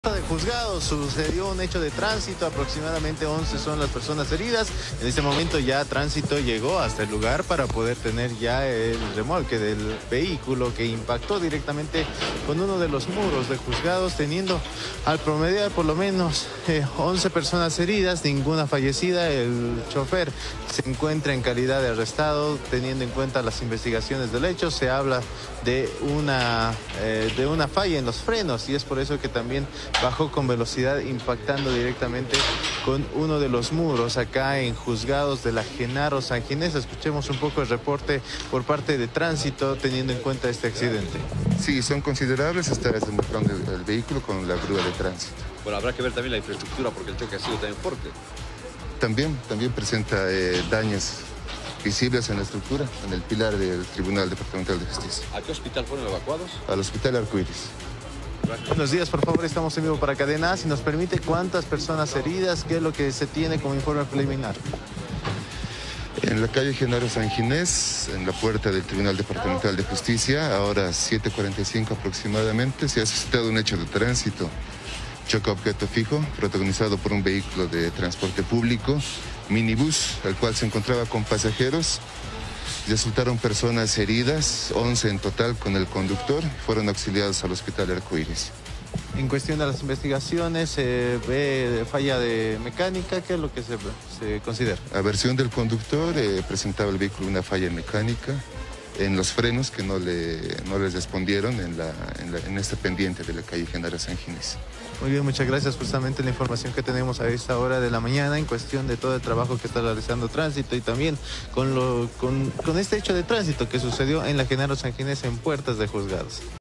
De juzgados sucedió un hecho de tránsito, aproximadamente 11 son las personas heridas. En este momento ya tránsito llegó hasta el lugar para poder tener ya el remolque del vehículo que impactó directamente con uno de los muros de juzgados, teniendo al promediar por lo menos 11 personas heridas, ninguna fallecida. El chofer se encuentra en calidad de arrestado, teniendo en cuenta las investigaciones del hecho. Se habla de una falla en los frenos y es por eso que también bajó con velocidad, impactando directamente con uno de los muros acá en Juzgados de la Genaro San Ginés. Escuchemos un poco el reporte por parte de tránsito teniendo en cuenta este accidente. Sí, son considerables, está desembarcando el vehículo con la grúa de tránsito. Bueno, habrá que ver también la infraestructura porque el choque ha sido también fuerte. También presenta daños visibles en la estructura, en el pilar del Tribunal Departamental de Justicia. ¿A qué hospital fueron evacuados? Al Hospital Arcoíris. Buenos días, por favor, estamos en vivo para Cadena A. Si nos permite, ¿cuántas personas heridas? ¿Qué es lo que se tiene como informe preliminar? En la calle Genaro San Ginés, en la puerta del Tribunal Departamental de Justicia, ahora 7:45 aproximadamente, se ha suscitado un hecho de tránsito. Choque a objeto fijo, protagonizado por un vehículo de transporte público, minibús, el cual se encontraba con pasajeros. Resultaron personas heridas, 11 en total con el conductor, fueron auxiliados al Hospital Arcoíris. En cuestión de las investigaciones, se ve falla de mecánica. ¿Qué es lo que se considera? A versión del conductor, presentaba el vehículo una falla mecánica en los frenos que no les respondieron en esta pendiente de la calle Genaro San Ginés. Muy bien, muchas gracias. Justamente la información que tenemos a esta hora de la mañana en cuestión de todo el trabajo que está realizando tránsito y también con este hecho de tránsito que sucedió en la Genaro San Ginés en puertas de juzgados.